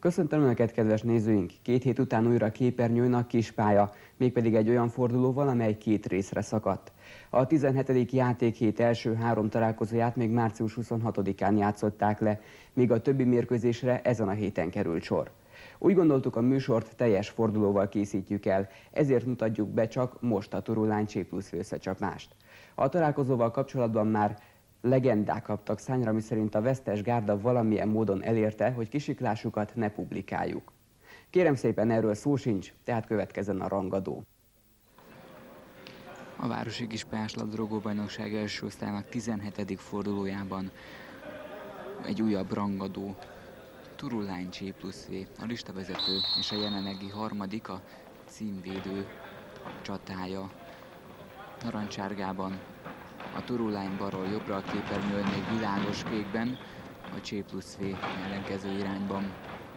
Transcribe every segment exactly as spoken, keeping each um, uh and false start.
Köszöntöm Önöket, kedves nézőink! Két hét után újra képernyőn a Kispálya, mégpedig egy olyan fordulóval, amely két részre szakadt. A tizenhetedik játékhét első három találkozóját még március huszonhatodikán játszották le, míg a többi mérkőzésre ezen a héten került sor. Úgy gondoltuk, a műsort teljes fordulóval készítjük el, ezért mutatjuk be csak most a Turulány C plusz összecsapást. A találkozóval kapcsolatban már legendák kaptak szányra, miszerint a vesztes gárda valamilyen módon elérte, hogy kisiklásukat ne publikáljuk. Kérem szépen, erről szó sincs, tehát következzen a rangadó. A Városi Kispályás labdarúgó bajnokság első osztályának tizenhetedik fordulójában egy újabb rangadó. Turulány C plusz V, a listavezető és a jelenlegi harmadik, a címvédő csatája. Narancsárgában a Turulány balról jobbra, a képernyőn még világos kékben, a C plusz V ellenkező irányban.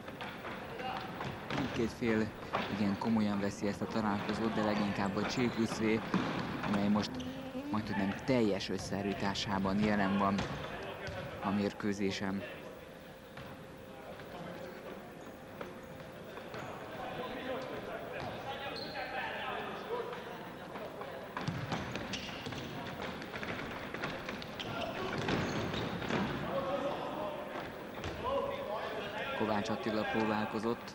Mindkét fél igen komolyan veszi ezt a találkozót, de leginkább a C plusz V, amely most majdnem nem teljes összeállításában jelen van a mérkőzésen. Kovács Attila próbálkozott.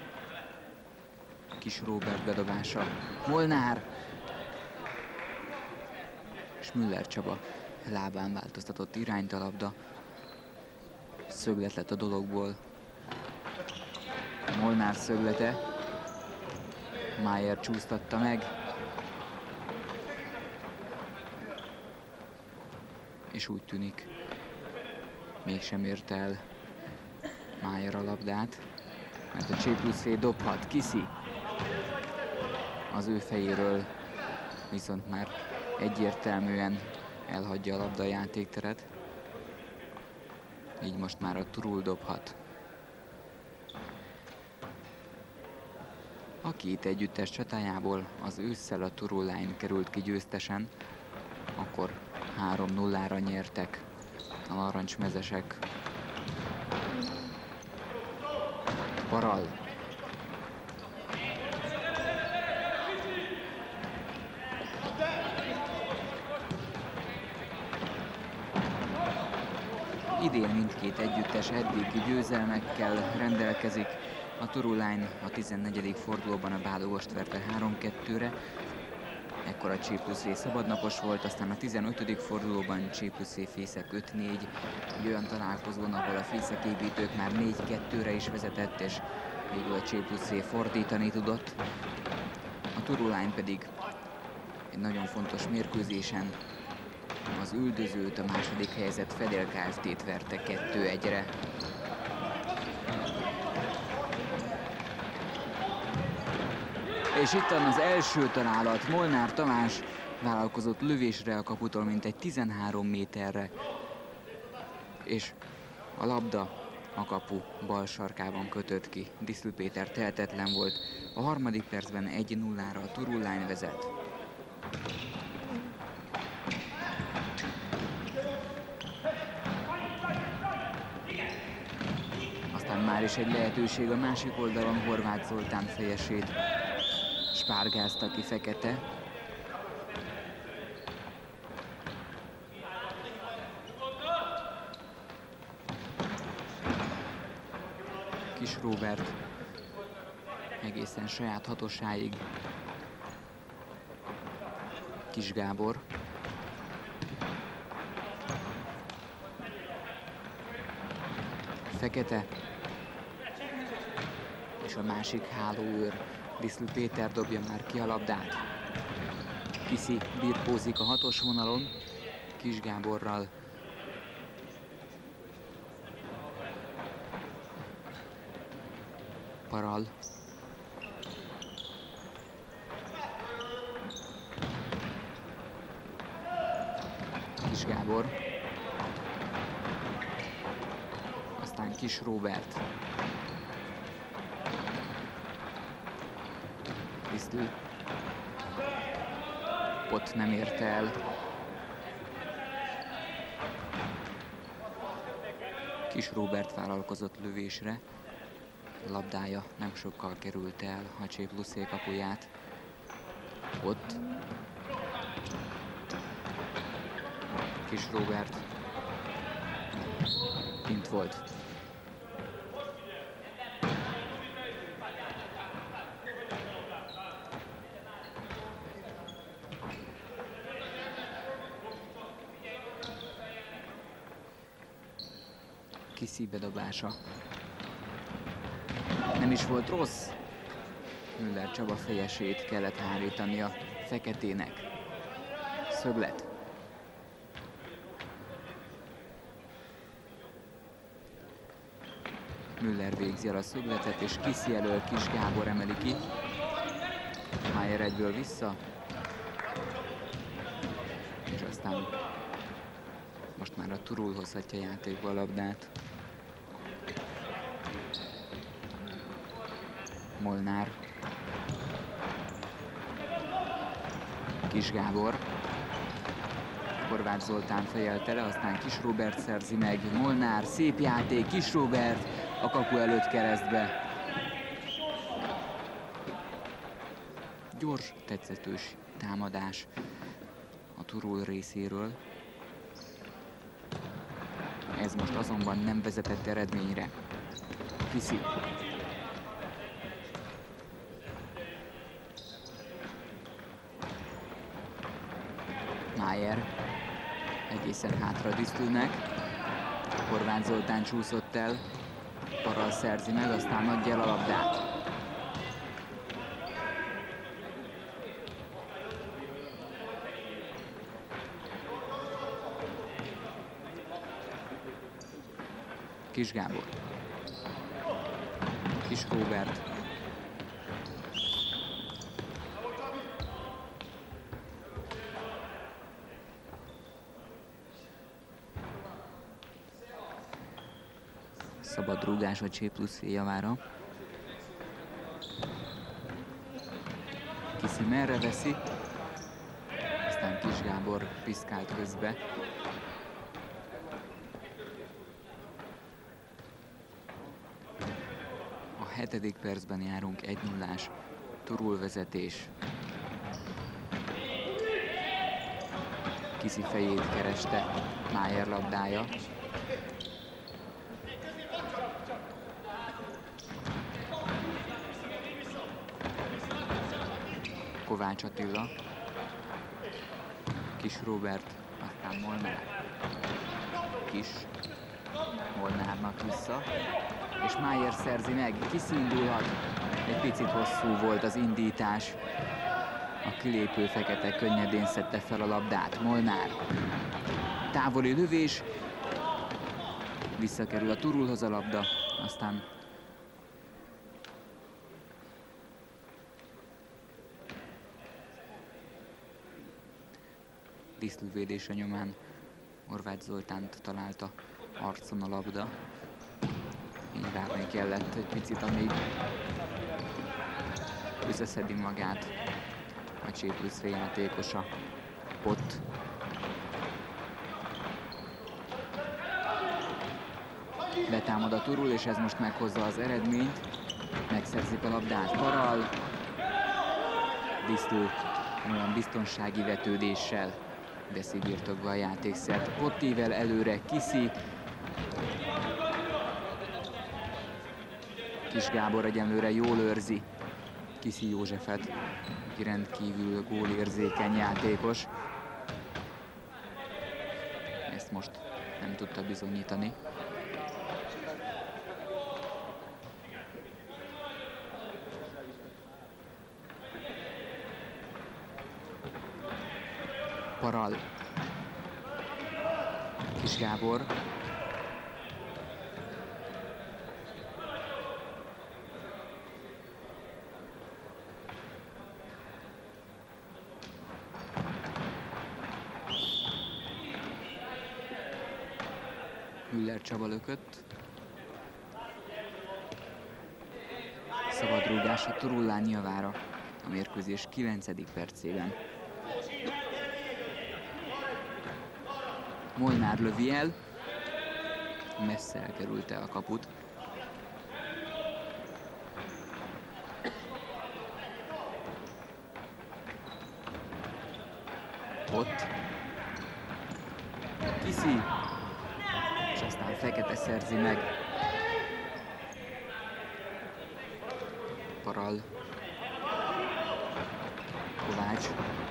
Kis Róbert bedobása. Molnár! És Müller Csaba lábán változtatott irányt a labda. Szöglet lett a dologból. Molnár szöglete. Májer csúsztatta meg. És úgy tűnik, mégsem érte el Májer a labdát, mert a C plusz V dobhat. Kiszi az ő fejéről viszont már egyértelműen elhagyja a labda játékteret. Így most már a Turul dobhat. A két együttes csatájából az ősszel a Turulány került ki győztesen, akkor három nullára nyertek a narancsmezesek. Paral. Idén mindkét együttes eddigi győzelmekkel rendelkezik. A Turulány a tizennegyedik fordulóban a Bálogost verte három kettőre. Ekkor a C plusz V szabadnapos volt, aztán a tizenötödik fordulóban C plusz V Fészek öt négy, egy olyan találkozón, ahol a fészeképítők már négy kettőre is vezetett, és végül a C plusz V fordítani tudott. A Turulány pedig egy nagyon fontos mérkőzésen az üldözőt, a második helyezett Fedél Kft-t verte kettő egyre. És itt van az első találat. Molnár Tamás vállalkozott lövésre a kaputól mintegy tizenhárom méterre, és a labda a kapu bal sarkában kötött ki. Diszlő Péter tehetetlen volt. A harmadik percben egy nullára a Turulány vezet. Aztán már is egy lehetőség a másik oldalon, Horváth Zoltán fejesét spárgázta ki Fekete. Kis Róbert egészen saját hatosáig. Kis Gábor. Fekete. És a másik hálóőr, Diszlő Péter dobja már ki a labdát. Kiszi birkózik a hatos vonalon, Kis Gáborral. Paral. Kis Gábor. Aztán Kis Róbert. Diszlő. Ott nem érte el. Kis Róbert vállalkozott lövésre, labdája nem sokkal került el a Csé pluszé kapuját. Ott Kis Róbert kint volt. Kiszi bedobása nem is volt rossz. Müller Csaba fejesét kellett hárítani a feketének. Szöglet. Müller végzi el a szögletet, és Kiszi elől Kis Gábor emeli ki. Májer egyből vissza. És aztán most már a Turul hozhatja játékba a labdát. Molnár. Kis Gábor. Horváth Zoltán fejelte le, aztán Kis Róbert szerzi meg. Molnár, szép játék, Kis Róbert a kapu előtt keresztbe. Gyors, tetszetős támadás a Turul részéről. Ez most azonban nem vezetett eredményre. Kiszi. Májer egészen hátra Disztülnek. Horváth Zoltán csúszott el. Paral szerzi meg, aztán adja el a labdát. Kis Gábor. Kis Róbert. Szabad rúgás a Csé pluszé javára. Kiszi merre veszi, aztán Kis Gábor piszkált közbe. A hetedik percben járunk, egy nullás Turul vezetés. Kiszi fejét kereste Májer labdája. Kovács Attila, Kis Róbert, aztán Molnár. Kis Molnárnak vissza, és Májer szerzi meg, Kiszi indulhat. Egy picit hosszú volt az indítás. A kilépő fekete könnyedén szedte fel a labdát. Molnár. Távoli lövés. Visszakerül a Turulhoz a labda, aztán Diszlővédése nyomán Horváth Zoltánt találta arcon a labda. Így várni kellett egy picit, amíg összeszedi magát a Csé pluszé játékosa. Ott betámad a Turul, és ez most meghozza az eredményt. Megszerzik a labdát Paral. Diszlő olyan biztonsági vetődéssel veszi birtokba a játékszert. Pottivel előre Kiszi. Kis Gábor egyenlőre jól őrzi Kiszi Józsefet, aki rendkívül gólérzékeny játékos. Ezt most nem tudta bizonyítani. Paral. Kis Gábor. Müller Csaba lökött. Szabadrúgás a Turullán javára a mérkőzés kilencedik percében. Molnár lövi el, messze elkerülte a kaput. Ott. Kiszi. És aztán Fekete szerzi meg. Paral. Kovács.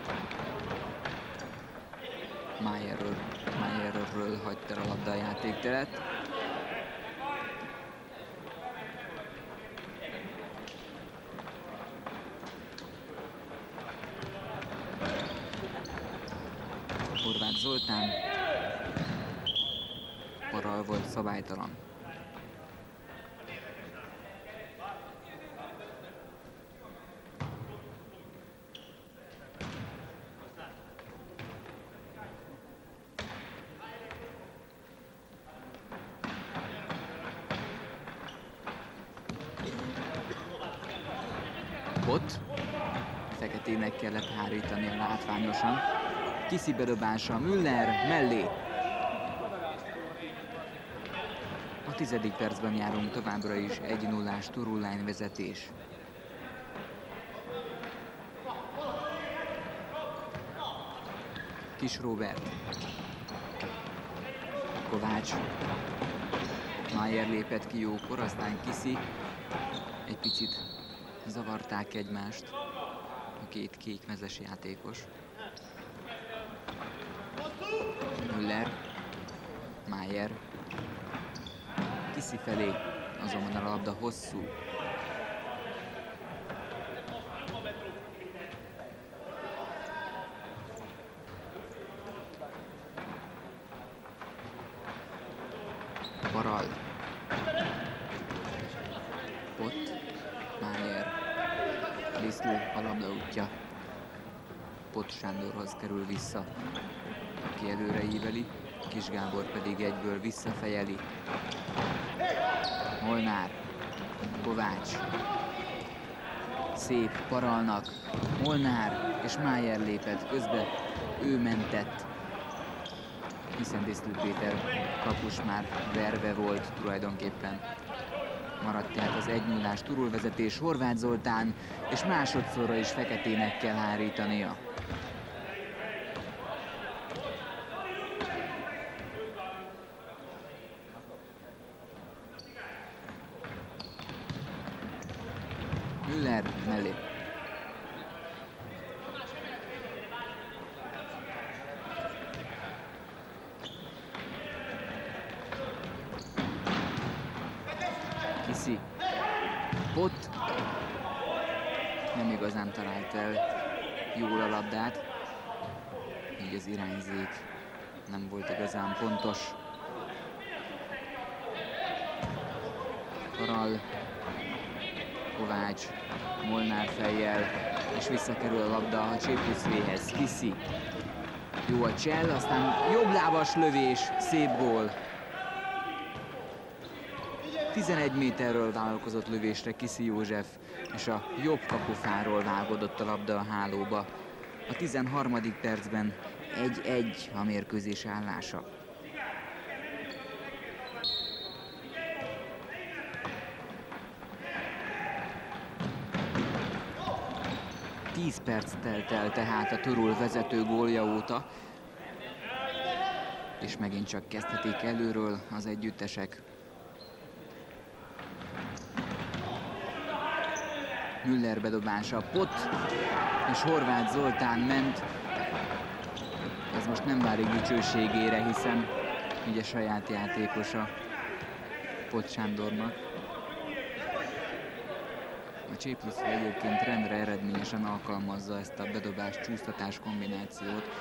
Mayerről, Mayerről hagyta a labda a játékteret. Horváth Zoltán. Paral volt szabálytalan. Ott Feketének kellett hárítania látványosan. Kiszi bedobása Müller mellé. A tizedik percben járunk továbbra is egy nullás Toruline vezetés. Kis Róbert. Kovács. Mayer lépett ki jókor, aztán Kiszi. Egy picit zavarták egymást a két kékmezes játékos. Müller, Mayer, Kiszi felé, azonban a labda hosszú. Paral. Ott, Mayer. Lisztl a labda útja. Pot Sándorhoz kerül vissza, aki előre íveli, Kis Gábor pedig egyből visszafejeli. Molnár, Kovács. Szép Paralnak, Molnár és Mayer lépett közbe, ő mentett, hiszen Lisztl Péter kapus már verve volt tulajdonképpen. Maradt tehát az egy nullás turulvezetés Horváth Zoltán, és másodszorra is Feketének kell hárítania. Müller mellé. Kiszi. Pot. Nem igazán talált el jól a labdát. Így az irányzék nem volt igazán pontos. Paral. Kovács, Molnár fejjel, és visszakerül a labda a Csépuszvéhez. Kiszi. Jó a csel, aztán jobblábas lövés, szép gól. tizenegy méterről vállalkozott lövésre Kiszi József, és a jobb kapufáról vágódott a labda a hálóba. A tizenharmadik percben egy egy a mérkőzés állása. tíz perc telt el tehát a Turul vezető gólja óta, és megint csak kezdhetik előről az együttesek. Müller bedobása, Pot és Horváth Zoltán ment. Ez most nem válik dicsőségére, hiszen így a saját játékosa Pot Sándornak. A Csépuszvé egyébként rendre eredményesen alkalmazza ezt a bedobás csúsztatás kombinációt.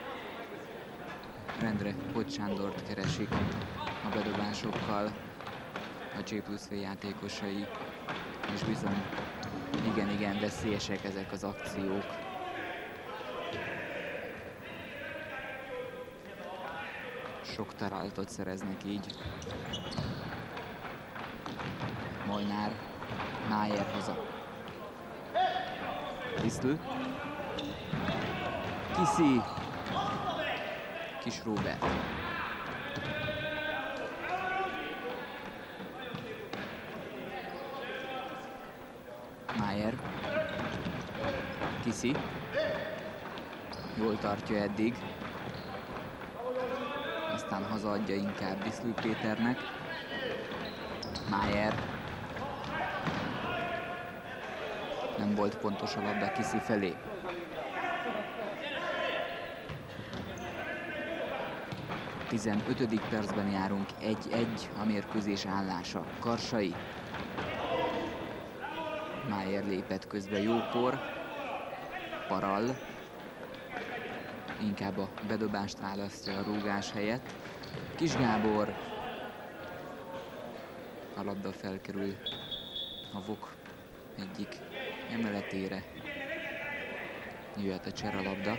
Rendre Pot Sándort keresik a bedobásokkal a Csépuszvé játékosai, és bizony igen-igen veszélyesek ezek az akciók. Sok találtot szereznek így. Molnár, Mayer haza. Lisztl. Kiszi. Kis Róbert. Mayer. Kiszi. Jól tartja eddig. Aztán hazaadja inkább Diszlő Péternek. Májer. Nem volt pontos a labda Kiszi felé. tizenötödik percben járunk, egy egy a mérkőzés állása. Karsai. Májer lépett közbe, jókor. Parall. Inkább a bedobást választja a rúgás helyett. Kis Gábor. A labda felkerül a Vok egyik emeletére. Jöhet a cseralabda.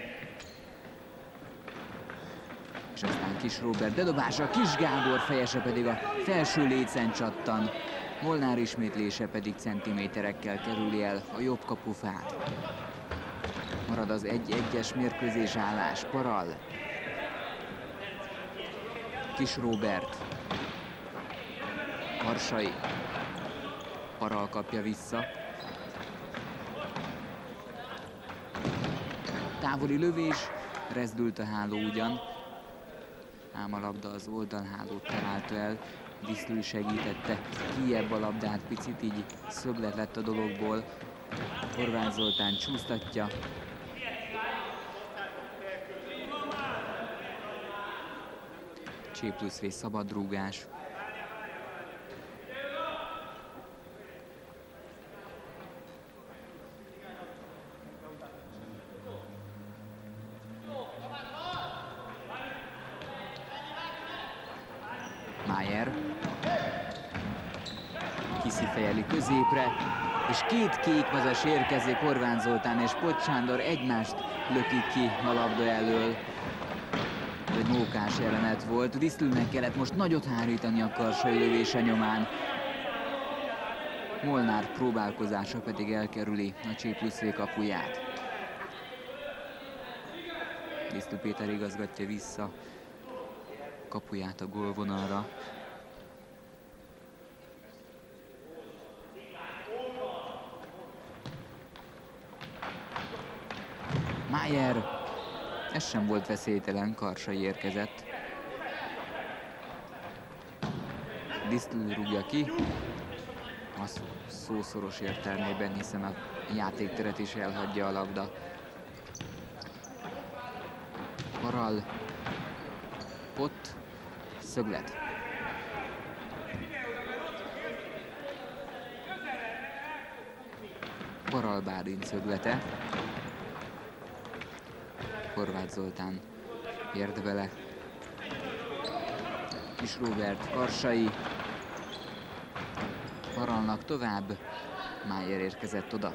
És aztán Kis Róbert bedobása, Kis Gábor fejese pedig a felső lécen csattan. Molnár ismétlése pedig centiméterekkel kerüli el a jobb kapufát. Marad az egy egyes mérkőzés állás. Parall. Kis Róbert. Harsai. Parall kapja vissza. Távoli lövés, rezdült a háló ugyan. Ám a labda az oldalhálót találta el. Diszlő segítette kijebb a labdát, picit így szöglet lett a dologból. Horváth Zoltán csúsztatja. Csé plusz V szabadrúgás. Májer. Kiszi fejeli középre, és két kékvazas érkezik, Horváth Zoltán és Pott Sándor egymást lökik ki a labda elől. Egy mókás jelenet volt, Diszlőnek kellett most nagyot hárítani a karsai lövése nyomán. Molnár próbálkozása pedig elkerüli a Csé plusz V kapuját. Diszlő Péter igazgatja vissza kapuját a gólvonalra. Májer, ez sem volt veszélytelen, Karsai érkezett. Diszlő rúgja ki, a szószoros értelmében, hiszen a játékteret is elhagyja a labda. Parall, Pott, szöglet. Parall Bálint szöglete. Horváth Zoltán ért bele. Kis Róbert, Karsai. Parallnak tovább. Májer érkezett oda.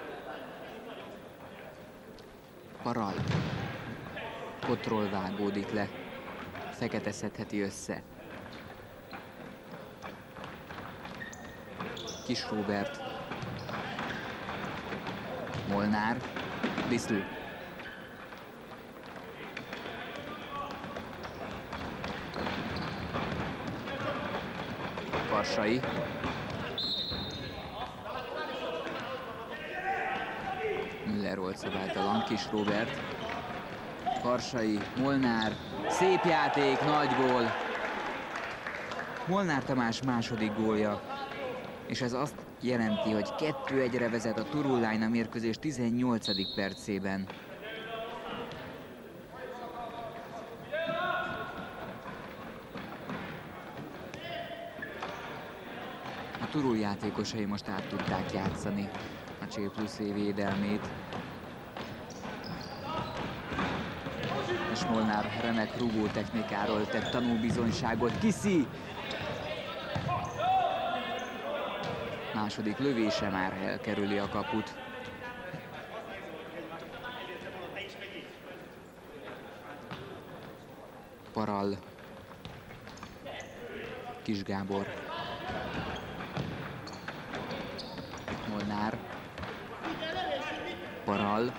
Parall. Pottról vágódik le. Feketeszetheti össze. Kis Róbert. Molnár. Diszlő. Karsai. Müller volt szabálytalan, Kis Róbert. Karsai, Molnár, szép játék, nagy gól. Molnár Tamás második gólja, és ez azt jelenti, hogy kettő egyre vezet a Turul Line a mérkőzés tizennyolcadik percében. A Turul játékosai most át tudták játszani a Csé plusz V védelmét. És Molnár remek rúgó technikáról tett tanúbizonyságot. Kiszi! Második lövése már elkerüli a kaput. Parall. Kis Gábor. Molnár. Parall.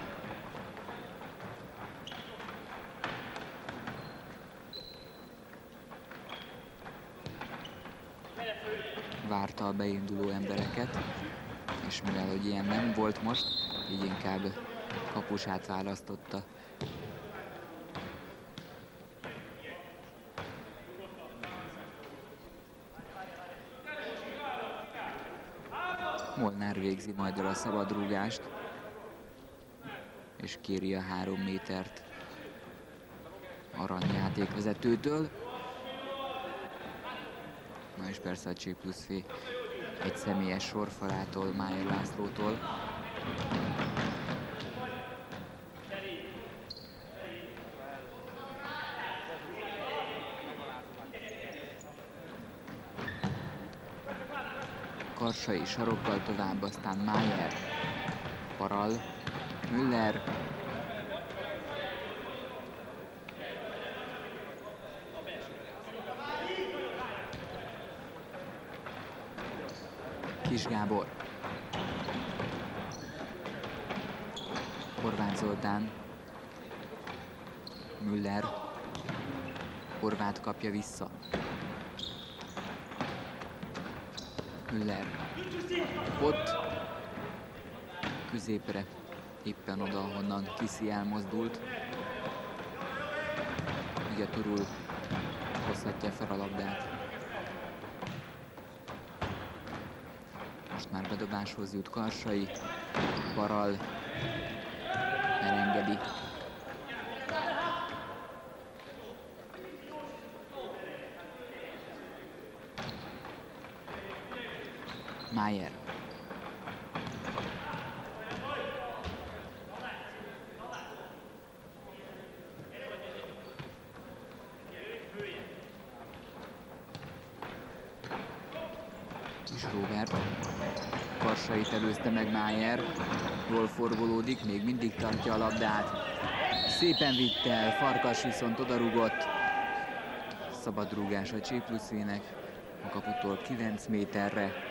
Várta a beinduló embereket, és mivel hogy ilyen nem volt most, így inkább kapusát választotta Molnár végzi majd el a szabadrúgást, és kéri a három métert Arany játékvezetőtől. Na és persze a Csé plusz F egy személyes sorfalától, Májer Lászlótól. Karsai sarokkal tovább, aztán Májer, Paral, Müller, Kis Gábor, Horváth Zoltán, Müller, Horváth kapja vissza. Müller, ott, középre, éppen oda, ahonnan Kiszi elmozdult. Így a Turul hozhatja fel a labdát. Most már bedobáshoz jut Karsai, Paral elengedi. Májer. Kis Róbert. Karsait előzte meg Májer. Jól forgolódik, még mindig tartja a labdát. Szépen vitt el, Farkas viszont odarúgott. Szabadrúgás a Csé plusz V-nek a kaputól kilenc méterre.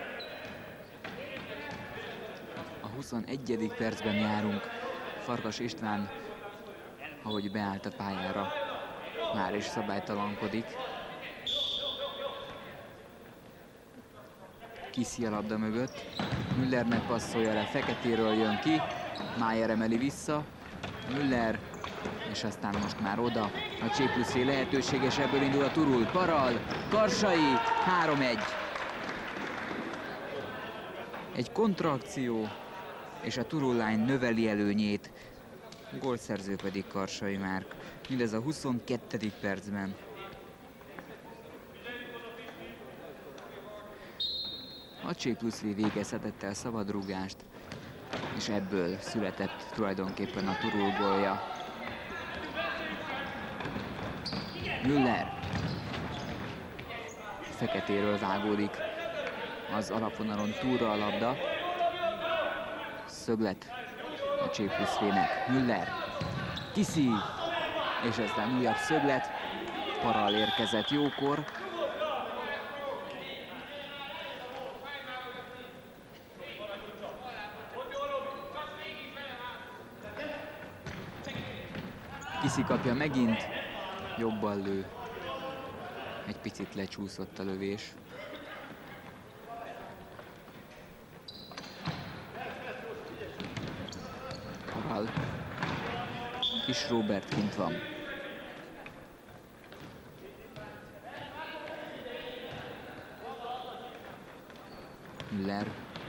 A huszonegyedik percben járunk. Farkas István, ahogy beállt a pályára, már is szabálytalankodik. Kiszi a labda mögött. Müllernek passzolja le, Feketéről jön ki. Májer emeli vissza. Müller, és aztán most már oda. A Csé plusz V lehetőséges, ebből indul a Turul. Paral, Karsai, három egy. Egy kontraakció, és a Turul Line növeli előnyét. A gólszerző pedig Karsai Márk. Mindez a huszonkettő percben. A Csé plusz V végezhetett el szabadrúgást, és ebből született tulajdonképpen a Turul gólja. Müller. Feketéről vágódik az alapvonalon túlra a labda. Szöglet a Csé plusz V-nek. Müller. Kiszi. És aztán újabb szöglet. Paral érkezett jókor. Kiszi kapja megint, jobban lő. Egy picit lecsúszott a lövés. Paral. Kis Róbert kint van. Müller.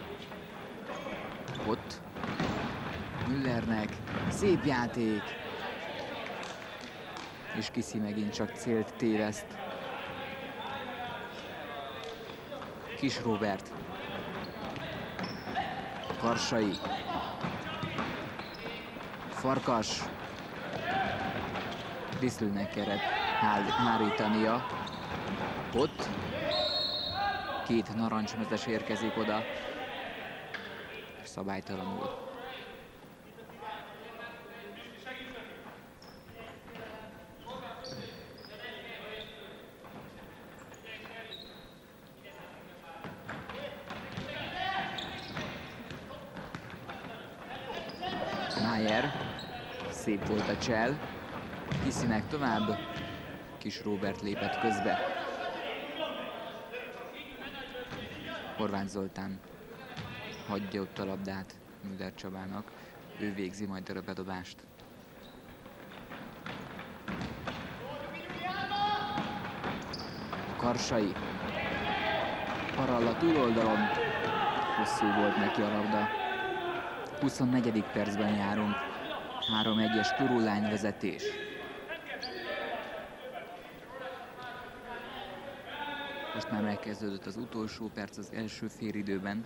Ott. Müllernek. Szép játék. És Kiszi megint csak célt téveszt. Kis Róbert. Karsai. Farkas. Diszlőnek kellett hárítania. Ott. Két narancsmezes érkezik oda. Szabálytalanul. Májer. Szép volt a csel. Kiszinek tovább. Kis Róbert lépett közbe. Horváth Zoltán hagyja ott a labdát Müller Csabának. Ő végzi majd a bedobást. Karsai. Parall a túloldalon. hosszú volt neki a labda. huszonnegyedik percben járunk. három egyes Turulány vezetés. Most már megkezdődött az utolsó perc az első félidőben.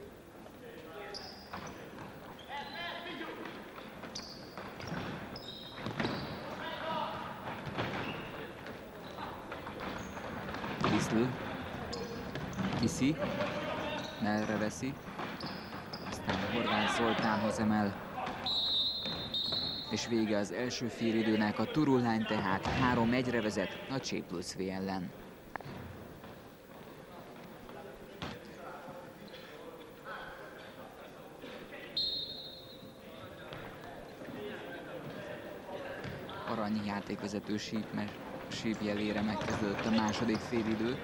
Diszlő. Kiszi. Mellre veszi. Aztán Horváth Zoltánhoz emel. És vége az első félidőnek, a Turulány tehát három egyre vezet a Csé plusz vé ellen. Arany játékvezető sípjelére megkezdődött a második félidő.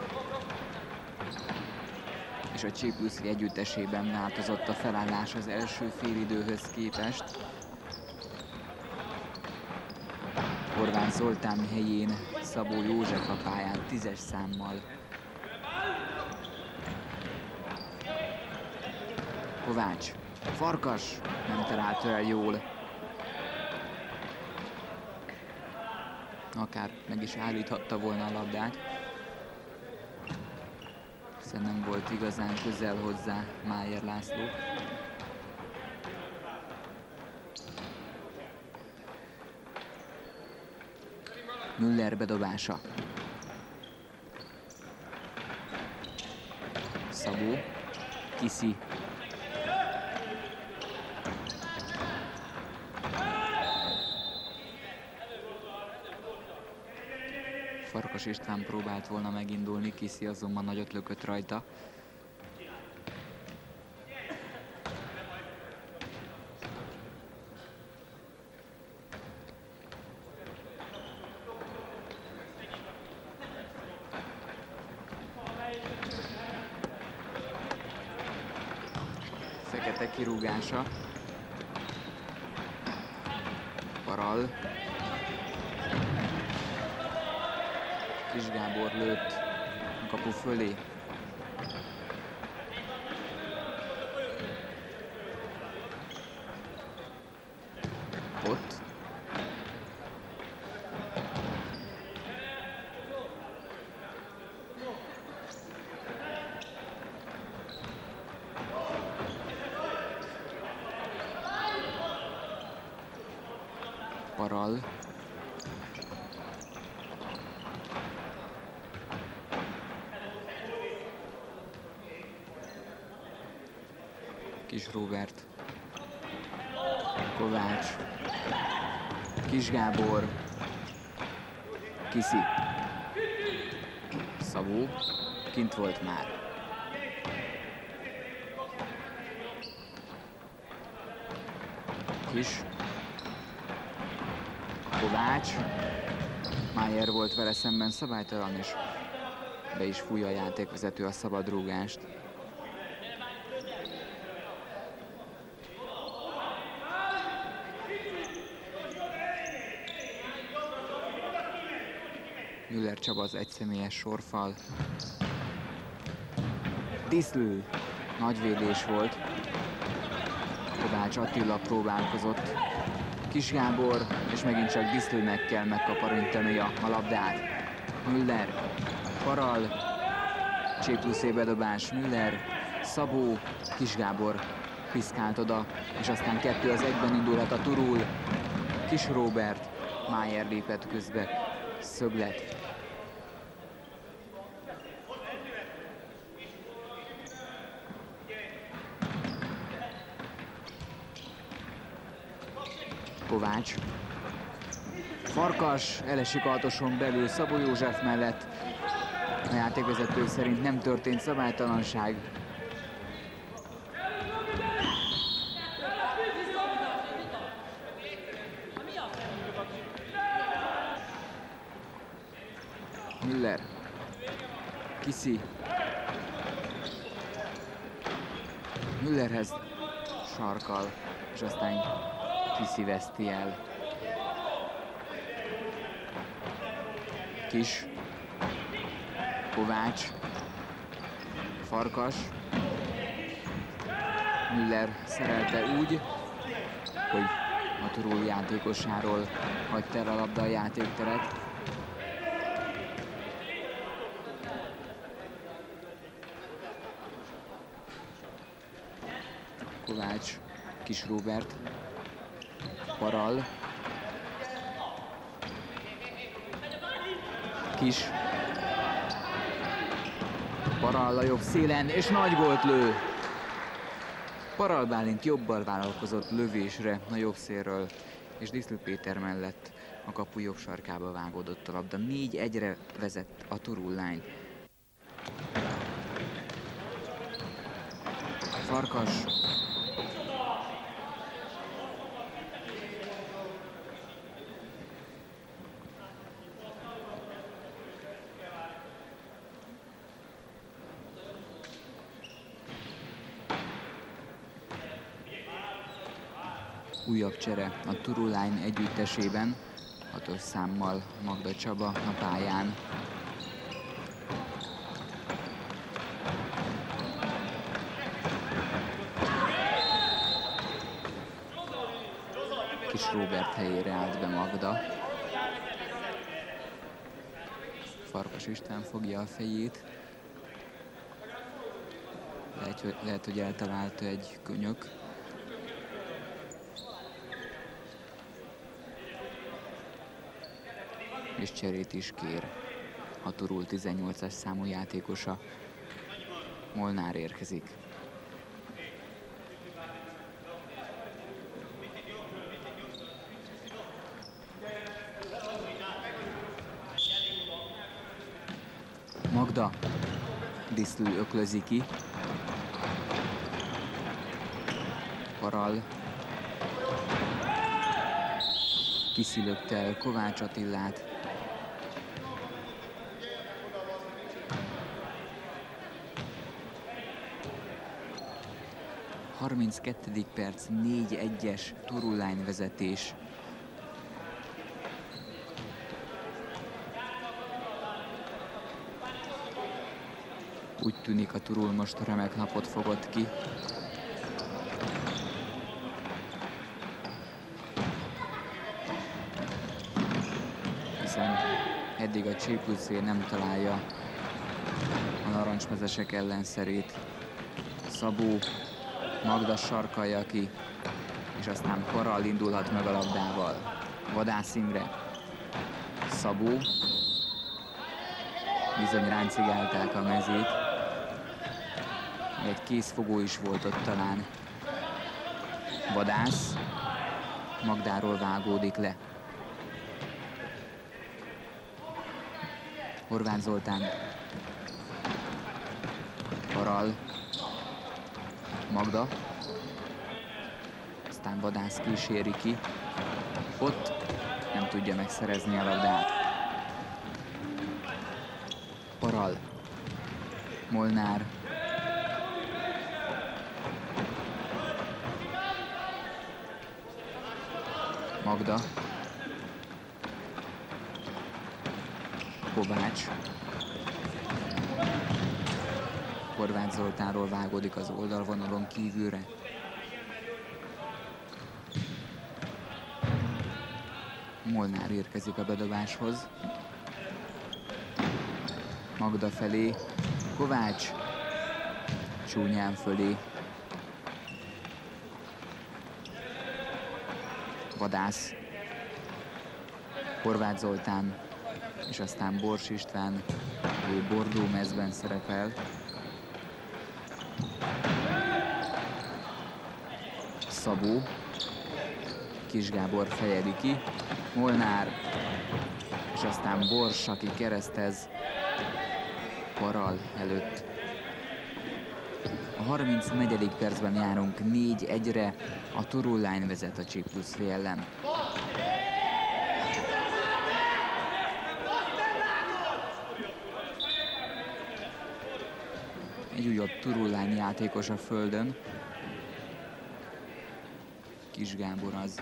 És a Csé plusz vé együttesében változott a felállás az első félidőhöz képest. Horváth Zoltán helyén Szabó József a pályán tízes számmal. Kovács. Farkas nem találta el jól. Akár meg is állíthatta volna a labdát, hiszen nem volt igazán közel hozzá Májer László. Müller bedobása. Szabó. Kiszi. Farkas István próbált volna megindulni, Kiszi azonban nagyot lökött rajta. Fekete kirúgása. Paral. Kis Gábor lőtt a kapu fölé. Ott. Paral. Kis Róbert. Kovács. Kis Gábor. Kiszi. Szabó. Kint volt már. Kis. Kovács. Májer volt vele szemben szabálytalan, és be is fújja a játékvezető a szabadrúgást. Müller Csaba az egyszemélyes sorfal. Diszlő. Nagy védés volt. Kovács Attila próbálkozott. Kis Gábor, és megint csak Diszlőnek kell megkaparintani a labdát. Müller. Paral. Csé plusz vé bedobás. Müller. Szabó. Kis Gábor piszkált oda, és aztán kettő az egyben indulhat a Turul. Kis Róbert. Májer lépett közbe. Szöglet. Kovács. Farkas elesik Altoson belül Szabó József mellett. A játékvezető szerint nem történt szabálytalanság. Müller. Kiszi. Müllerhez sarkal, és aztán Kiszi veszti el. Kis. Kovács. Farkas. Müller szerelte úgy, hogy a Turul játékosáról hagyta el a labda a játékteret. Kovács, Kis Róbert, Paral, Kis, Paral a jobb szélen, és nagy gólt lő. Paral Bálint jobbal vállalkozott lövésre a jobb szélről, és Diszlő Péter mellett a kapu jobb sarkába vágódott a labda. négy egyre vezet a Turul Line. Farkas. Újabb csere a Turul Line együttesében, hatos számmal Magda Csaba a pályán. Kis Róbert helyére állt be Magda. Farkas István fogja a fejét. Lehet, hogy, lehet, hogy eltalálta egy könyök. És cserét is kér a Turul tizennyolcas számú játékosa. Molnár érkezik. Magda, Diszlő öklözi ki. Paral kiszilökte el Kovács Attillát. harminckettedik perc, négy egyes Turul Line vezetés. Úgy tűnik, a Turul most remek napot fogott ki. Hiszen eddig a Csípuszé nem találja a narancsmezesek ellenszerét. Szabó, Magda sarkalja ki, és aztán Paral indulhat meg a labdával. Vadász Imre, Szabó, bizony ráncigálták a mezét. Egy kézfogó is volt ott talán. Vadász, Magdáról vágódik le. Horváth Zoltán, Paral, Magda, aztán Vadász kíséri ki, ott nem tudja megszerezni a labdát. Paral, Molnár, Magda, Kovács, Horváth Zoltánról vágódik az oldalvonalon kívülre. Molnár érkezik a bedobáshoz. Magda felé, Kovács, csúnyán fölé. Vadász, Horváth Zoltán, és aztán Bors István, ő bordó mezben szerepel. Szabó, Kis Gábor fejeli ki, Molnár, és aztán Bors, aki keresztez Paral előtt. A harmincnegyedik percben járunk, négy egyre, a Turul Line vezet a Csípuszé ellen. Egy újabb Turul Line játékos a földön. Kis Gábor az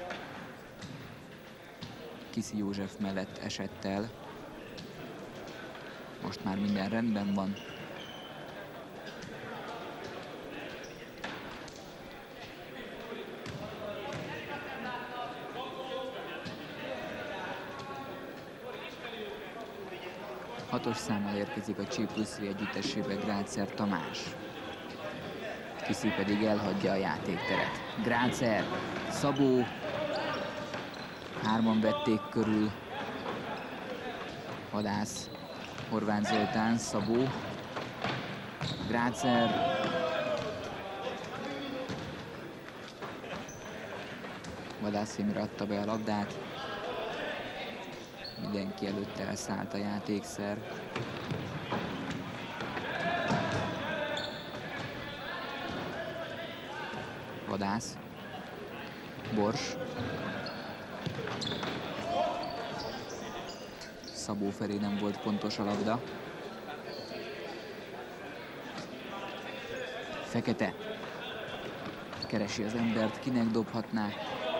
Kiszi József mellett esett el. Most már minden rendben van. Hatos számmal érkezik a Csíp plusz vé együttesébe Grácer Tamás. Kiszi pedig elhagyja a játékteret. Grácer, Szabó, hárman vették körül. Vadász, Horváth Zoltán, Szabó, Grácer, Vadász Imre adta be a labdát. Mindenki előtt elszállt a játékszer. Vadász, Bors, Szabó felé nem volt pontos a labda. Fekete keresi az embert, kinek dobhatná.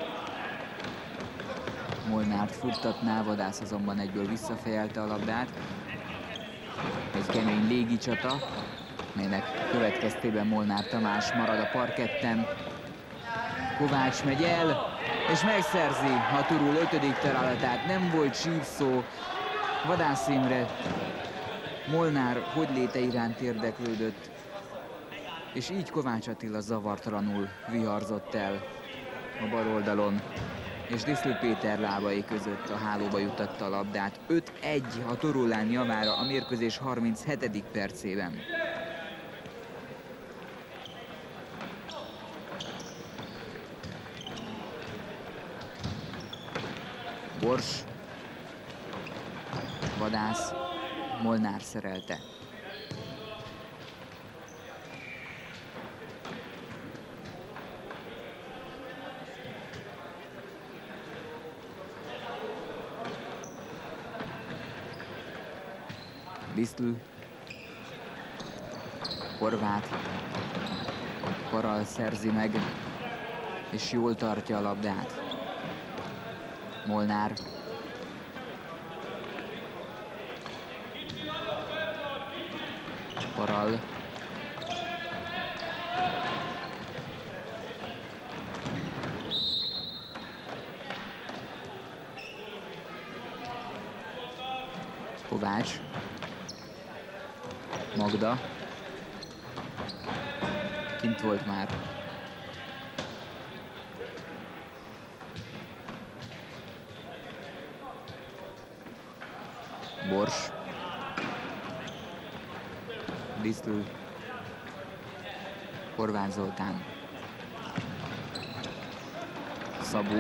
Molnárt futtatná, Vadász azonban egyből visszafejelte a labdát. Egy kemény légicsata, melynek következtében Molnár Tamás marad a parketten. Kovács megy el, és megszerzi a Turul ötödik találatát. Nem volt sípszó. Vadász Imre Molnár hogyléte iránt érdeklődött, és így Kovács Attila zavartalanul viharzott el a bal oldalon, és Diszlő Péter lábai között a hálóba jutatta a labdát. öt egy a Torulány javára a mérkőzés harminchetedik percében. Bors, Vadász, Molnár szerelte. Diszlő, Horváth, Paral szerzi meg, és jól tartja a labdát. Molnár, Paral, Kovács, Magda, kint volt már. Bors, Diszlő, Horváth Zoltán, Szabó,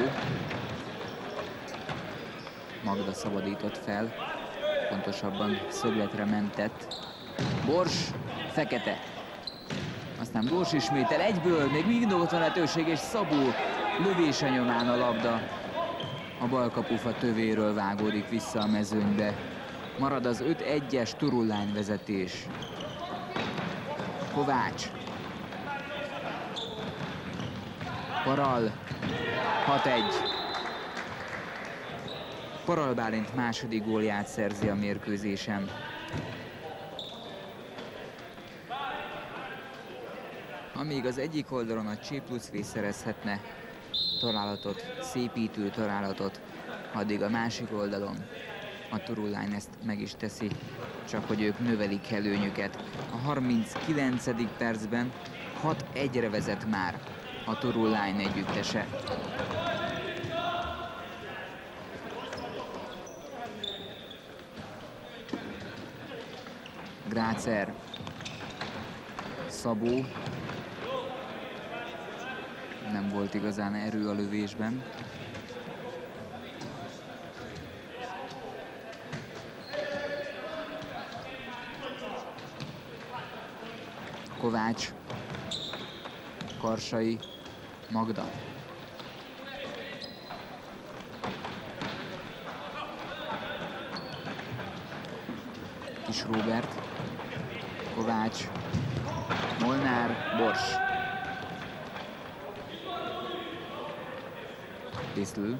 Magda szabadított fel, pontosabban szögletre mentett. Bors, Fekete, aztán Bors ismétel egyből, még mindig ott van lehetőség, és Szabó lövése nyomán a labda a balkapufa tövéről vágódik vissza a mezőnybe. Marad az öt egyes Turullány vezetés. Kovács, Paral, hat egy. Paral Bálint második gólját szerzi a mérkőzésen. Amíg az egyik oldalon a Csíp plusz vé szerezhetne találatot, szépítő találatot, addig a másik oldalon a Turullány ezt meg is teszi, csak hogy ők növelik előnyüket. A harminckilencedik percben hat egyre vezet már a Turullány együttese. Grácer, Szabó, nem volt igazán erő a lövésben. Kovács, Karsai, Magda. Kis Róbert, Kovács, Molnár, Bors. Diszlő,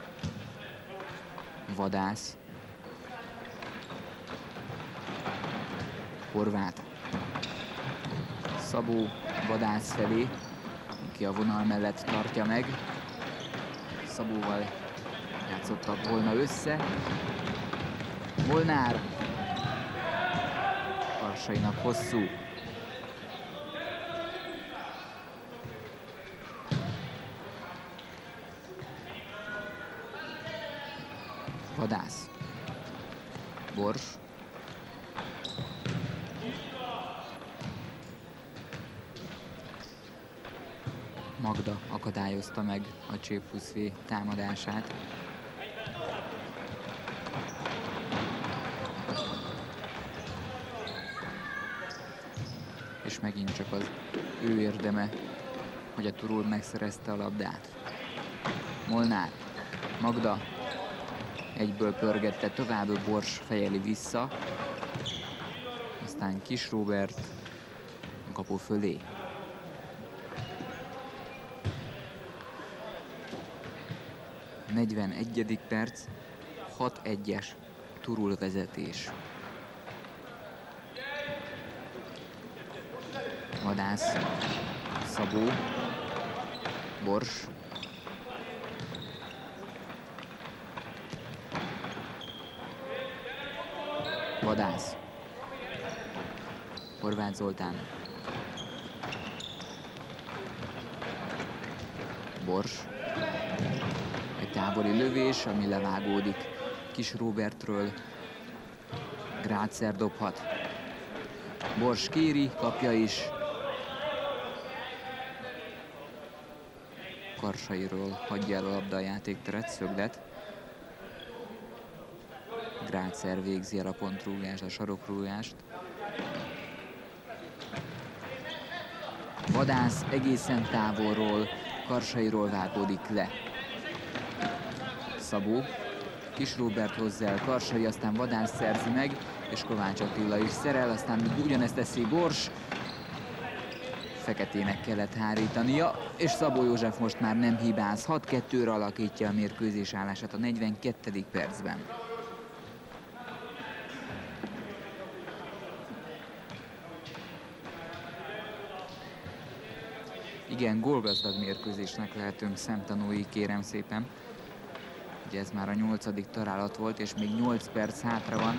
Vadász, Horváth, Szabó, Vadász felé, ki a vonal mellett tartja meg. Szabóval játszottak volna össze. Molnár, Karsainak hosszú. Vadász. Bors. Magda akadályozta meg a Csé plusz V támadását. És megint csak az ő érdeme, hogy a Turul megszerezte a labdát. Molnár. Magda egyből pörgette tovább, Bors fejeli vissza. Aztán Kis Róbert a kapu fölé. negyvenegyedik perc, hat egyes Turul vezetés. Vadász, Szabó, Bors. Vadász. Horváth Zoltán. Bors. Egy távoli lövés, ami levágódik Kis Róbertről. Grácer dobhat. Bors kéri, kapja is. Karsairól hagyja el a labda a játékteret, szöglet. Grácer végzi el a pontrúgást, a sarokrúgást. Vadász egészen távolról, Karsairól vágódik le. Szabó. Kis Róbert hozzá el, Karsai, aztán Vadász szerzi meg, és Kovács Attila is szerel, aztán ugyanezt teszi Bors. Feketének kellett hárítania, és Szabó József most már nem hibáz. hat kettőre alakítja a mérkőzés állását a negyvenkettedik percben. Igen, gólgazdag mérkőzésnek lehetünk szemtanúi, kérem szépen. Ugye ez már a nyolcadik találat volt, és még nyolc perc hátra van.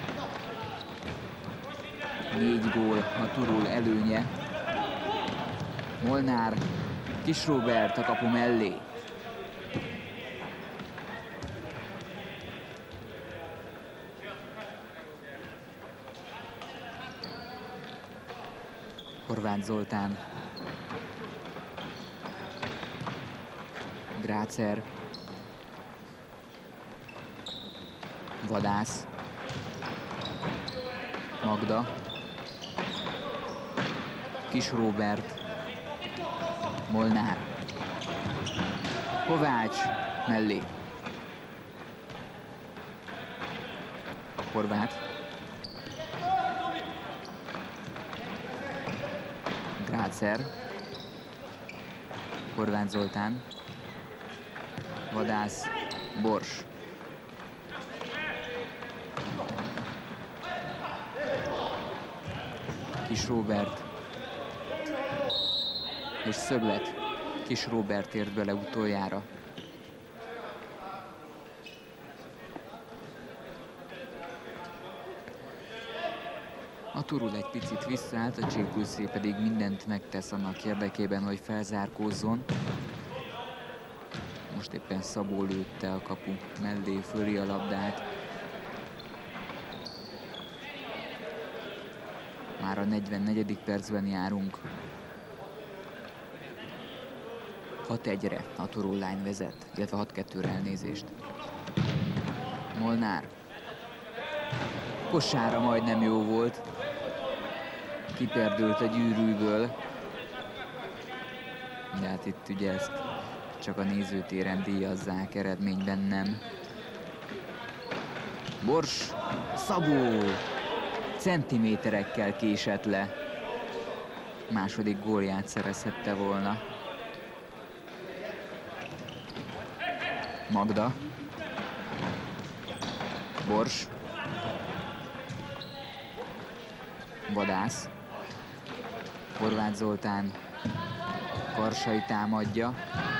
Négy gól a Turul előnye. Molnár, Kis Róbert a kapu mellé. Horváth Zoltán. Grácer. Vadász. Magda. Kis Róbert. Molnár. Kovács mellé. Horváth. Grácer. Horváth Zoltán. Vadász. Bors. Kis Róbert. És szöglet. Kis Róbert ért bele utoljára. A Turul egy picit visszaállt, a Csé plusz V pedig mindent megtesz annak érdekében, hogy felzárkózzon. Most éppen Szabó lőtte a kapu mellé, fölé a labdát. Már a negyvennegyedik percben járunk. hat egyre a Turul Line vezet, illetve hat kettőre elnézést. Molnár. Kosára majdnem jó volt. Kiperdült a gyűrűből. De hát itt ugye ezt csak a nézőtéren díjazzák, eredményben nem. Bors. Szabó. Centiméterekkel késett le. Második gólját szerezhette volna. Magda. Bors. Vadász. Horváth Zoltán. Karsai támadja.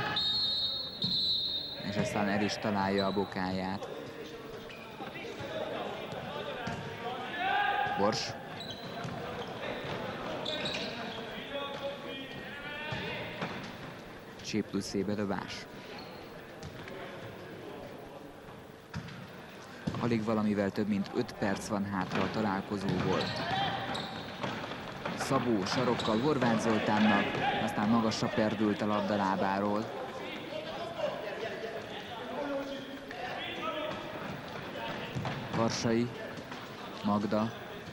És aztán el is találja a bokáját. Bors. Csé plusz é bedobás. Alig valamivel több mint öt perc van hátra a találkozóból. Szabó sarokkal Horváth Zoltánnak, aztán magasra perdült a labda lábáról. Karsai, Magda,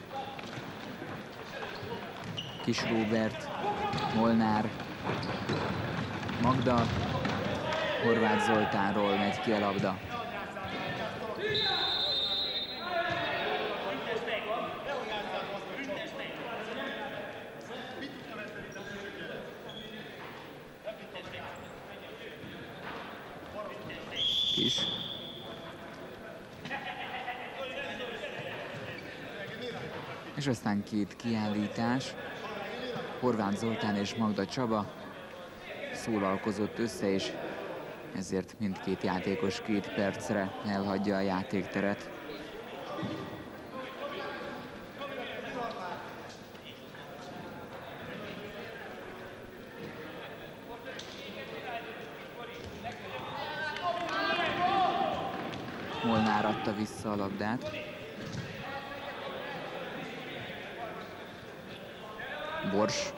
Kis Róbert, Molnár, Magda, Horváth Zoltánról megy ki a labda. Kis. És aztán két kiállítás. Horváth Zoltán és Magda Csaba szólalkozott össze, és ezért mindkét játékos két percre elhagyja a játékteret. Molnár adta vissza a labdát. Bors.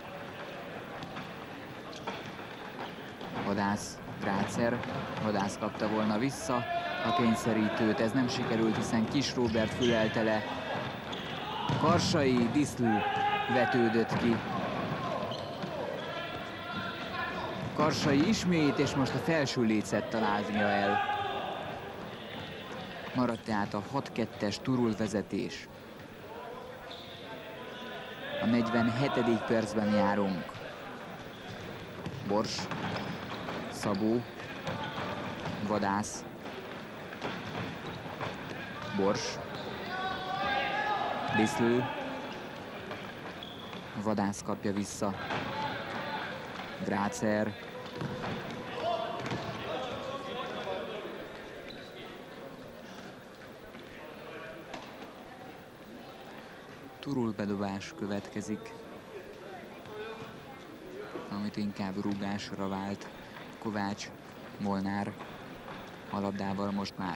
Vadász, Grácer. Vadász kapta volna vissza a kényszerítőt, ez nem sikerült, hiszen Kis Róbert fülelte le. Karsai, Diszlő vetődött ki. Karsai ismét, és most a felső lécet találja el. Maradt tehát a hat kettes Turul vezetés. A negyvenhetedik percben járunk. Bors, Szabó, Vadász, Bors, Diszlő, Vadász kapja vissza. Grácer, Turul bedobás következik, amit inkább rúgásra vált. Kovács, Molnár a labdával most már.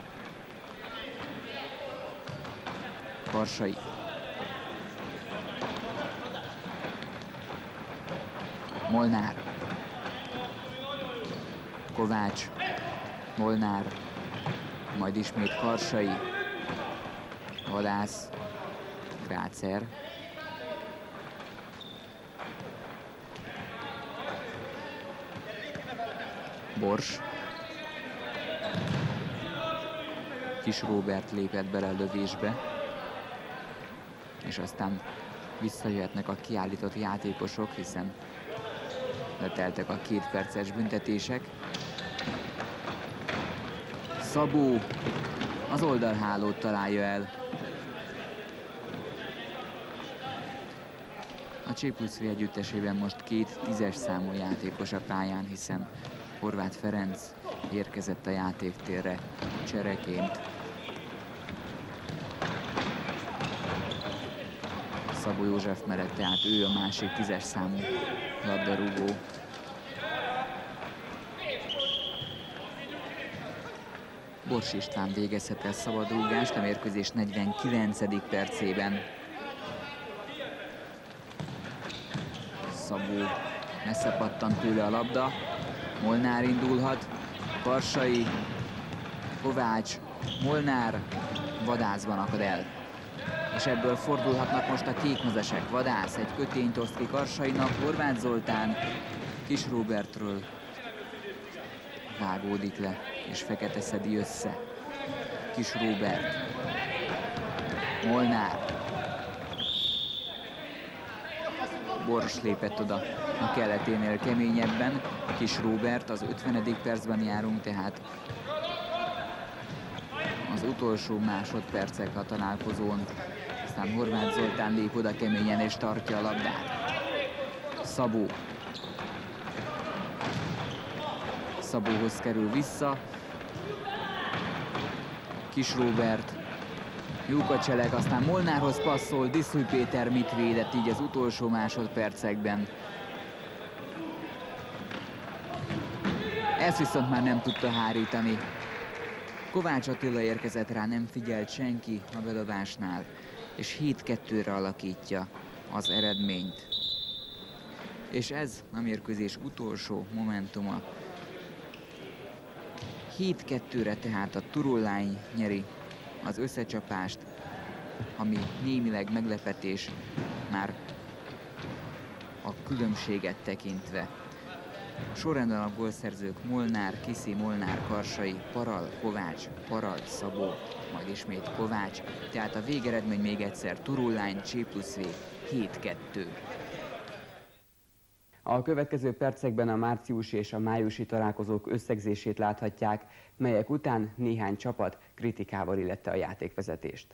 Karsai. Molnár. Kovács, Molnár, majd ismét Karsai, Vadász, Grácer. Bors. Kis Róbert lépett bele a lövésbe, és aztán visszajöhetnek a kiállított játékosok, hiszen leteltek a két perces büntetések. Szabó az oldalhálót találja el. A Csé plusz vé együttesében most két tízes számú játékos a pályán, hiszen Horváth Ferenc érkezett a játéktérre csereként. Szabó József mellett, tehát ő a másik tízes számú labdarúgó. Bors István végezhet el szabadrúgást a mérkőzés negyvenkilencedik percében. Szabó messze pattant tőle a labda. Molnár indulhat. Karsai, Kovács, Molnár, Vadászban akad el. És ebből fordulhatnak most a kékmezesek. Vadász egy kötényt oszt ki Karsainak, Horváth Zoltán Kis Róbertről vágódik le, és fekete szedi össze. Kis Róbert, Molnár. Bors lépett oda a kelleténél keményebben. Kis Róbert, az ötvenedik percben járunk, tehát az utolsó másodpercek a találkozón. Aztán Horváth Zoltán lép oda keményen és tartja a labdát. Szabó. Szabóhoz kerül vissza. Kis Róbert. Jók a cselek, aztán Molnárhoz passzol, Diszlő Péter mit védett így az utolsó másodpercekben. Ezt viszont már nem tudta hárítani. Kovács Attila érkezett rá, nem figyelt senki a bedobásnál, és hét kettőre alakítja az eredményt. És ez a mérkőzés utolsó momentuma. hét kettőre tehát a Turulány nyeri az összecsapást, ami némileg meglepetés már a különbséget tekintve. Sorrendben a gólszerzők Molnár, Kiszi, Molnár, Karsai, Paral, Kovács, Paral, Szabó, majd ismét Kovács. Tehát a végeredmény még egyszer Turulány, C plusz V hét kettő. A következő percekben a márciusi és a májusi találkozók összegzését láthatják, melyek után néhány csapat kritikával illette a játékvezetést.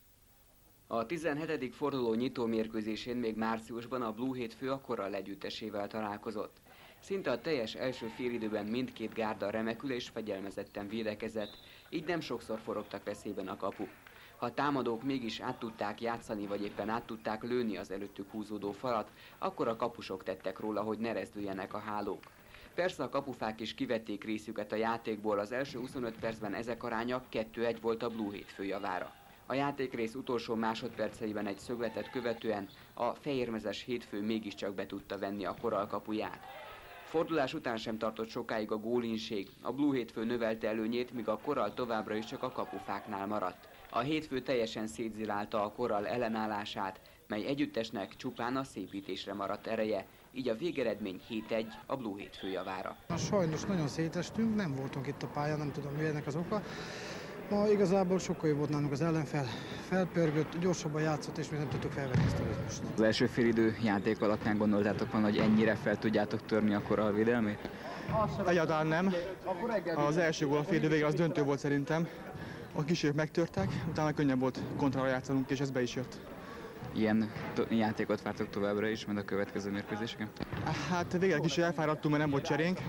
A tizenhetedik forduló nyitó mérkőzésén még márciusban a Blue hétfő a Korall együttesével találkozott. Szinte a teljes első félidőben mindkét gárda remekül és fegyelmezetten védekezett, így nem sokszor forogtak veszélyben a kapuk. Ha a támadók mégis át tudták játszani, vagy éppen át tudták lőni az előttük húzódó falat, akkor a kapusok tettek róla, hogy ne rezdüljenek a hálók. Persze a kapufák is kivették részüket a játékból, az első huszonöt percben ezek aránya kettő egy volt a Blue hétfő javára. A játékrész utolsó másodperceiben egy szögletet követően a fehérmezes hétfő mégiscsak be tudta venni a Korall kapuját. Fordulás után sem tartott sokáig a gólinség, a Blue hétfő növelte előnyét, míg a Korall továbbra is csak a kapufáknál maradt. A hétfő teljesen szétzilálta a Korall ellenállását, mely együttesnek csupán a szépítésre maradt ereje, így a végeredmény hét egy a Blue hétfő javára. Sajnos nagyon szétestünk, nem voltunk itt a pályán, nem tudom mi ennek az oka. Ma igazából sokkal jobb volt nálunk az ellenfel, felpörgött, gyorsabban játszott, és még nem tudtuk felvenni ezt a ritmust. Az első félidő játék alapján gondoltátok volna, hogy ennyire fel tudjátok törni a Korall védelmét? Egyáltalán nem. Az első gól a félidő végre az döntő volt szerintem. A kísérők megtörtek, utána könnyebb volt kontrára játszanunk, és ez be is jött. Ilyen játékot vártok továbbra is, majd a következő mérkőzéseken? Hát végre kicsit elfáradtunk, mert nem volt cserénk,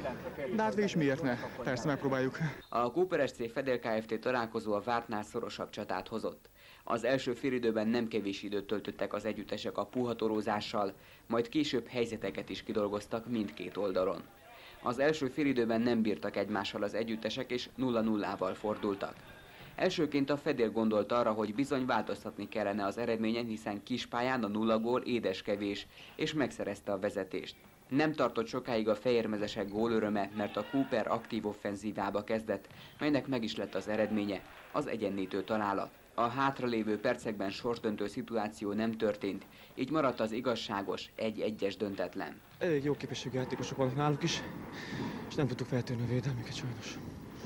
de hát végig miért ne? Persze megpróbáljuk. A Cooper es cé Fedél Kft. Találkozó a vártnál szorosabb csatát hozott. Az első félidőben nem kevés időt töltöttek az együttesek a puhatorózással, majd később helyzeteket is kidolgoztak mindkét oldalon. Az első félidőben nem bírtak egymással az együttesek, és nulla nullával fordultak. Elsőként a Fedél gondolt arra, hogy bizony változtatni kellene az eredményen, hiszen kispályán a nulla gól édeskevés, és megszerezte a vezetést. Nem tartott sokáig a fehérmezesek gólöröme, mert a Cooper aktív offenzívába kezdett, melynek meg is lett az eredménye, az egyenlítő találat. A hátralévő percekben sorsdöntő szituáció nem történt, így maradt az igazságos egy egyes döntetlen. Elég jó képességű játékosok vannak náluk is, és nem tudtuk feltörni a védelmüket sajnos.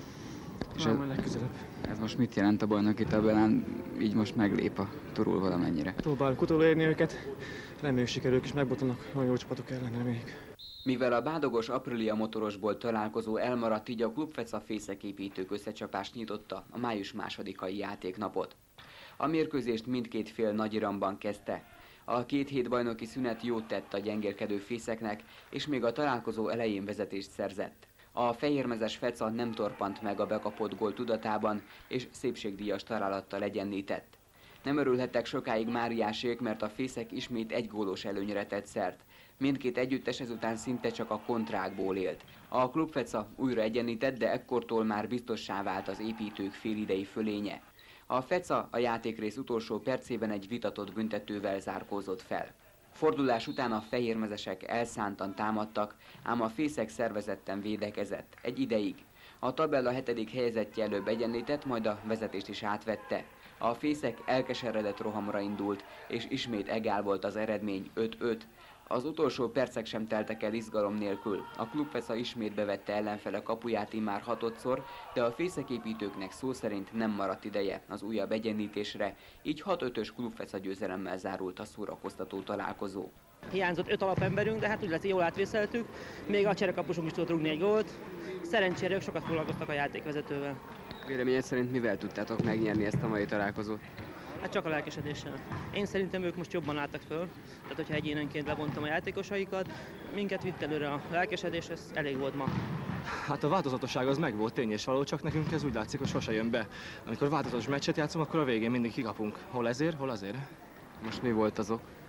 És ez, legközelebb. Ez most mit jelent a bajnoki tabellán, így most meglép a Turul valamennyire? Próbálunk utolérni őket, reméljük sikerülök is megbotlanak olyan jó csapatok ellen, reméljük. Mivel a bádogos Aprilia motorosból találkozó elmaradt, így a Klubfeca fészeképítők összecsapást nyitotta a május másodikai játéknapot. A mérkőzést mindkét fél Nagyiramban kezdte. A két hét bajnoki szünet jót tett a gyengélkedő fészeknek, és még a találkozó elején vezetést szerzett. A fehérmezes Feca nem torpant meg a bekapott gól tudatában, és szépségdíjas találattal egyenlített. Nem örülhettek sokáig Máriásék, mert a fészek ismét egy gólos előnyre tett szert. Mindkét együttes ezután szinte csak a kontrákból élt. A Klubfeca újra egyenlített, de ekkortól már biztossá vált az építők félidei fölénye. A Feca a játékrész utolsó percében egy vitatott büntetővel zárkózott fel. Fordulás után a fehérmezesek elszántan támadtak, ám a fészek szervezetten védekezett. Egy ideig. A tabella hetedik helyezettje előbb egyenlített, majd a vezetést is átvette. A fészek elkeseredett rohamra indult, és ismét egál volt az eredmény öt öt. Az utolsó percek sem teltek el izgalom nélkül. A Klubfeca ismét bevette ellenfele kapuját immár hatodszor, de a fészeképítőknek szó szerint nem maradt ideje az újabb egyenlítésre, így hat ötös Klubfeca győzelemmel zárult a szórakoztató találkozó. Hiányzott öt alapemberünk, de hát úgy lesz, jól átvészeltük. Még a cserekapusunk is tudott rúgni egy gólt. Szerencsére ők sokat foglalkoztak a játékvezetővel. Véleményed szerint mivel tudtátok megnyerni ezt a mai találkozót? Hát csak a lelkesedéssel. Én szerintem ők most jobban álltak föl, tehát hogyha egyénenként levontam a játékosaikat, minket vitt előre a lelkesedés, ez elég volt ma. Hát a változatosság az meg volt, tény és való, csak nekünk ez úgy látszik, hogy sose jön be. Amikor változatos meccset játszom, akkor a végén mindig kikapunk. Hol ezért, hol azért. Most mi volt azok?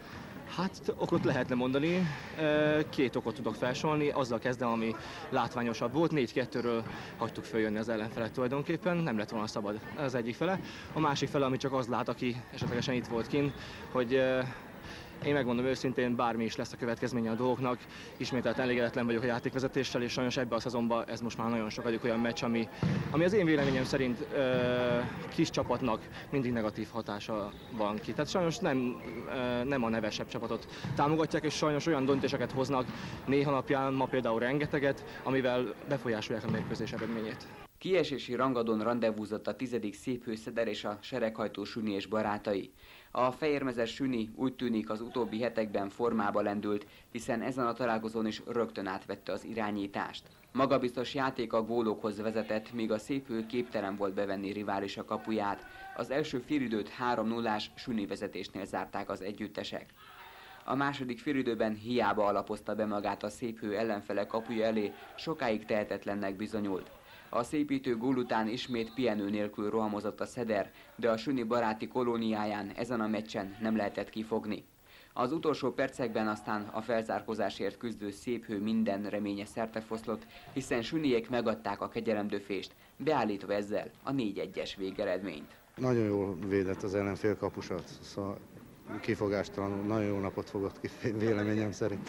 Hát okot lehetne mondani, két okot tudok felsorolni, azzal kezdem, ami látványosabb volt, négy kettőről hagytuk följönni az ellenfelet tulajdonképpen, nem lett volna szabad az egyik fele. A másik fele, ami csak az lát, aki esetlegesen itt volt kint, hogy én megmondom őszintén, bármi is lesz a következménye a dolgoknak, ismételten elégedetlen vagyok a játékvezetéssel, és sajnos ebbe a szezonban ez most már nagyon sokadik olyan meccs, ami, ami az én véleményem szerint ö, kis csapatnak mindig negatív hatása van ki. Tehát sajnos nem, ö, nem a nevesebb csapatot támogatják, és sajnos olyan döntéseket hoznak néha napján, ma például rengeteget, amivel befolyásolják a mérkőzés eredményét. Kiesési rangadón randevúzott a tizedik Széphőszeder és a sereghajtó Süni és barátai. A fejérmezes Süni úgy tűnik az utóbbi hetekben formába lendült, hiszen ezen a találkozón is rögtön átvette az irányítást. Magabiztos játék a gólokhoz vezetett, míg a Széphő képtelen volt bevenni riválisa kapuját. Az első félidőt három nullás Süni vezetésnél zárták az együttesek. A második félidőben hiába alapozta be magát a Széphő ellenfele kapuja elé, sokáig tehetetlennek bizonyult. A szépítő gól után ismét pihenő nélkül rohamozott a Szeder, de a Süni baráti kolóniáján ezen a meccsen nem lehetett kifogni. Az utolsó percekben aztán a felzárkózásért küzdő Széphő minden reménye szertefoszlott, hiszen Süniek megadták a kegyelemdöfést, beállítva ezzel a négy egyes végeredményt. Nagyon jól védett az ellenfél kapusat, szóval kifogástalanul, nagyon jó napot fogott ki véleményem szerint.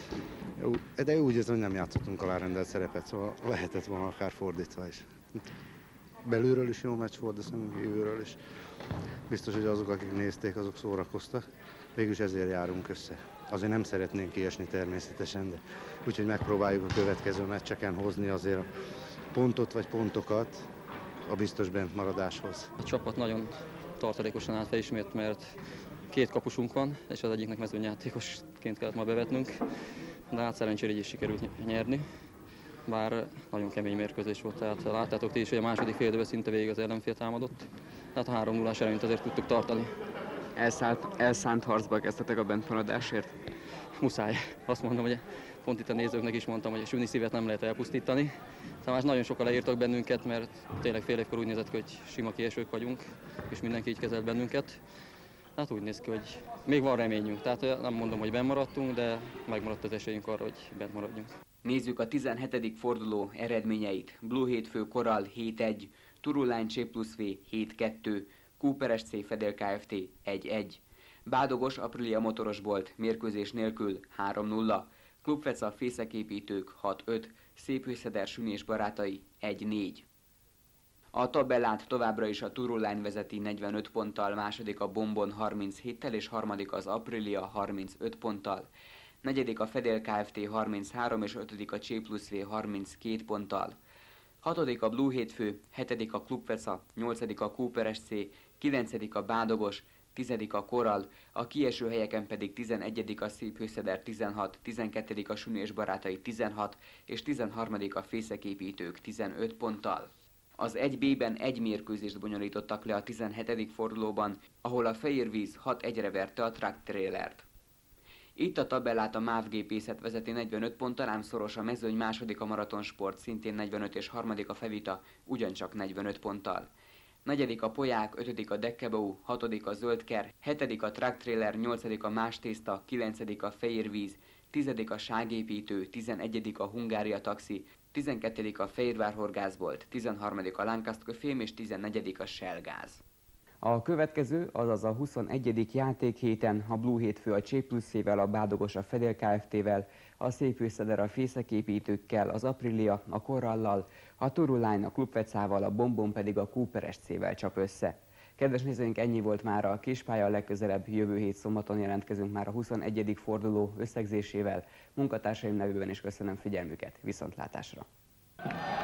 De úgy érzem, hogy nem játszottunk alárendelt szerepet, szóval lehetett volna akár fordítva is. Belülről is jó meccs volt, de szerintem kívülről is. Biztos, hogy azok, akik nézték, azok szórakoztak. Végülis ezért járunk össze. Azért nem szeretnénk kiesni természetesen, de úgyhogy megpróbáljuk a következő meccseken hozni azért a pontot vagy pontokat a biztos bent maradáshoz. A csapat nagyon tartalékosan állt fel ismét, mert két kapusunk van, és az egyiknek mezőnyjátékosként kellett ma bevetnünk. De hát szerencsére így is sikerült nyerni, bár nagyon kemény mérkőzés volt, tehát láttátok ti is, hogy a második fél időben szinte végig az ellenfél támadott, tehát a három nullás előnyt azért tudtuk tartani. Elszállt, elszánt harcba kezdtetek a bentmaradásért? Muszáj. Azt mondom, hogy pont itt a nézőknek is mondtam, hogy a Süni szívet nem lehet elpusztítani. Szóval nagyon sokan leírtak bennünket, mert tényleg fél évkor úgy nézett ki, hogy sima kiesők vagyunk, és mindenki így kezelt bennünket. Hát úgy néz ki, hogy még van reményünk, tehát nem mondom, hogy benn maradtunk, de megmaradt az esélyünk arra, hogy bent maradjunk. Nézzük a tizenhetedik forduló eredményeit. Blue Hétfő Korall hét egy, Turulány Csé plusz V hét kettő, Cooper es cé Fedél Kft. egy egy, Bádogos Aprilia Motorosbolt mérkőzés nélkül három nulla, Klubfeca Fészeképítők hat öt, Széphőszeder Süni és barátai egy négy. A tabellát továbbra is a Turulány vezeti negyvenöt ponttal, második a Bombon harminchéttel és harmadik az Aprilia harmincöt ponttal. Negyedik a Fedél Kft. harminchárom és ötödik a Csé plusz V harminckét ponttal. Hatodik a Blue Hétfő, hetedik a Klubfeca, nyolcadik a Cooper es cé, kilencedik a Bádogos, tizedik a Korall, a kieső helyeken pedig tizenegyedik a Széphőszeder tizenhat, tizenkettedik a Süni és barátai tizenhat és tizenharmadik a Fészeképítők tizenöt ponttal. Az egy bé-ben egy mérkőzést bonyolítottak le a tizenhetedik fordulóban, ahol a Fehérvíz hat egyre verte a Truck Trailert. Itt a tabellát a MÁV Gépészet vezeti negyvenöt ponttal, ám szoros a Mezőny, második a Maratonsport szintén negyvenöt és harmadik a Fevita ugyancsak negyvenöt ponttal. Negyedik a Polyák, ötödik a Dekkebau, hatodik a Zöldker, hetedik a Truck Trailer, nyolcadik a Más Tészta, kilencedik a Fehérvíz, tizedik a Ságépítő, tizenegyedik a Hungária Taxi, tizenkettedik a Fehérvár Horgászbolt, tizenharmadik a Lancaster Fém és tizennegyedik a Shell Gáz. A következő, azaz a huszonegyedik játékhéten a Blue Hétfő a Csé plusz V-vel, a Bádogos a Fedél Kft-vel, a Széphőszeder a Fészeképítőkkel, az Aprilia a Korallal, a Turulány a Klubfecával, a Bombon pedig a Cooper es cé-vel csap össze. Kedves nézőink, ennyi volt már a Kispálya, legközelebb jövő hét szombaton jelentkezünk már a huszonegyedik forduló összegzésével. Munkatársaim nevében is köszönöm figyelmüket, viszontlátásra!